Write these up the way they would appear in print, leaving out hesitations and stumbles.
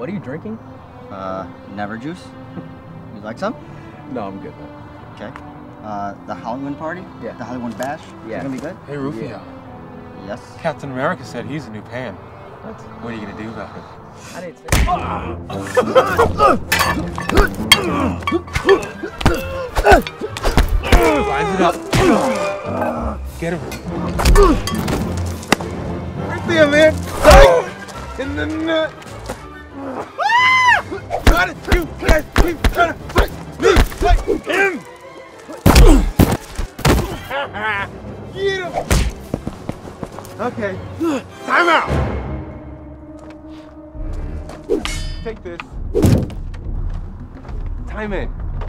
What are you drinking? Never juice. You like some? No, I'm good, man. Okay. The Halloween party? Yeah. The Halloween bash? Yeah. Is it gonna be good? Hey, Rufio. Yeah. Yes. Captain America said he's a new Pan. What? What are you gonna do about it? I didn't say. Rise it up. Get him. Right there, man. In the nut. Got it. You guys keep trying to fight me. Fight him. Get him. Okay. Time out. Take this. Time in.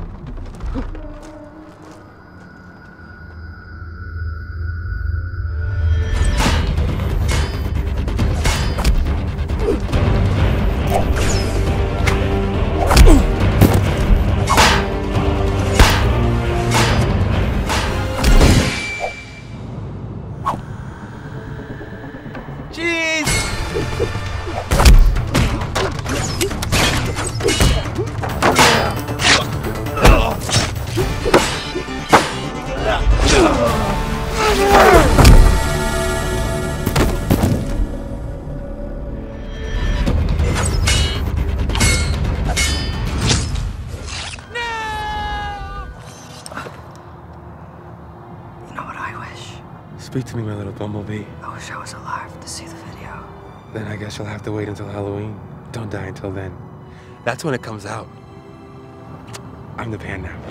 Speak to me, my little bumblebee. I wish I was alive to see the video. Then I guess you'll have to wait until Halloween. Don't die until then. That's when it comes out. I'm the Pan now.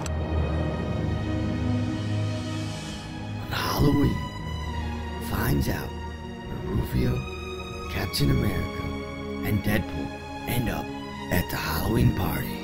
On Halloween, finds out where Rufio, Captain America, and Deadpool end up at the Halloween party.